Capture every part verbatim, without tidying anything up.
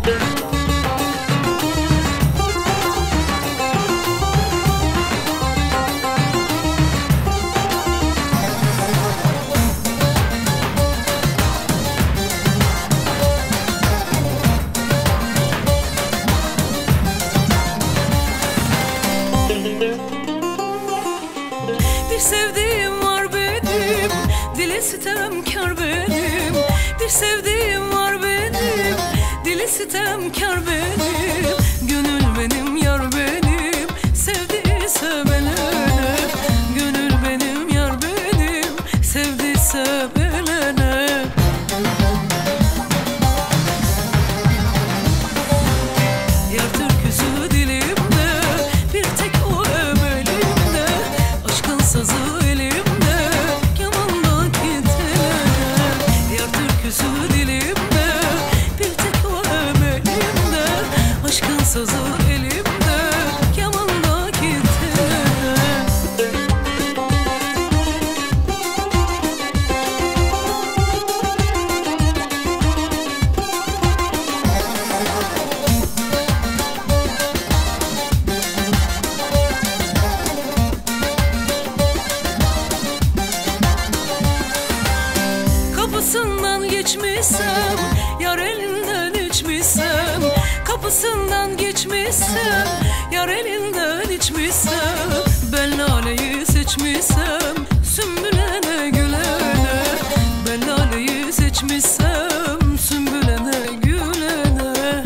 Bir sevdiğim var benim, dili sitemkar benim. Bir sevdiğim var benim, dili sitemkar benim. Gönül benim, yar benim, sevdiyse belene. Gönül benim, yar benim, sevdiyse belene. Yar türküsü dilimde, bir tek o emelimde. Aşkın sazı elimde, kemandaki telene. Yar türküsü dilimde, bir tek o emelimde. Aşkın sazı elimde, kemandaki telene. Kapısından geçmişsem, yar elinden içmişsem. Kapısından geçmişsem, yar elinden içmişsem. Ben laleyi seçmişsem, sümbülene gülene. Ben laleyi seçmişsem, sümbülene gülene.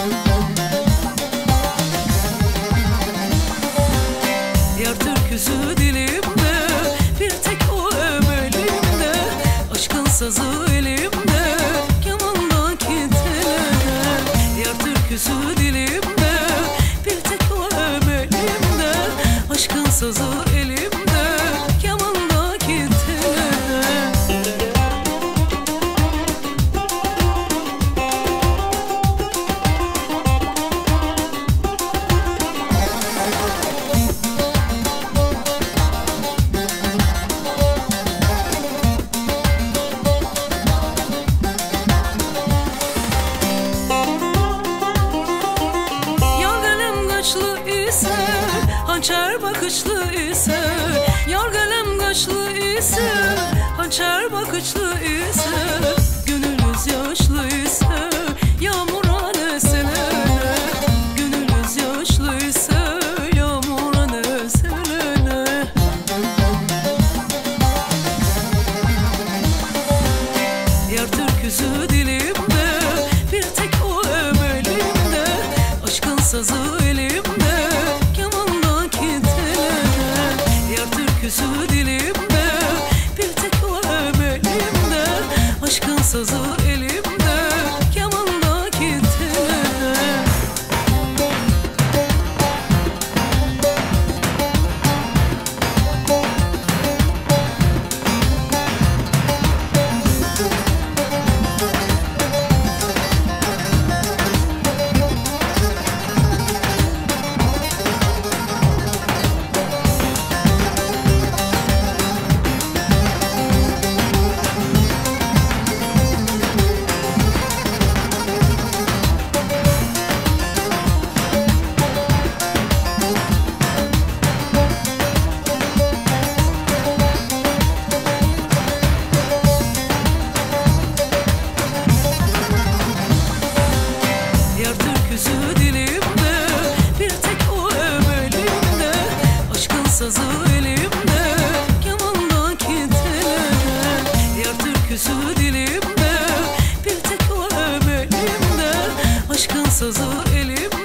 Yar türküsü dilimde, bir tek o emelimde. Aşkın sazı elimde, kemandaki telene. Yar türküsü dilimde, bir tek o emelimde. Aşkın sazı elimde, kemandaki telene. Hançer bakışlı ise, yar kalem kaşlı ise. Hançer bakışlı ise, gönülüz yaşlı ise. Yağmura ne selene, gönülüz yaşlı ise. Yağmura ne selene. Yar türküsü dilimde, bir tek o emelimde. Aşkın sazı elimde, türküsü dilimde, bir tek o emelimde. Aşkın sazı elimde, kemandaki telene. Yar türküsü dilimde, bir tek o emelimde. Aşkın sazı elimde, kemandaki telene. Yar türküsü dilimde, bir tek o emelimde. Aşkın sazı elimde.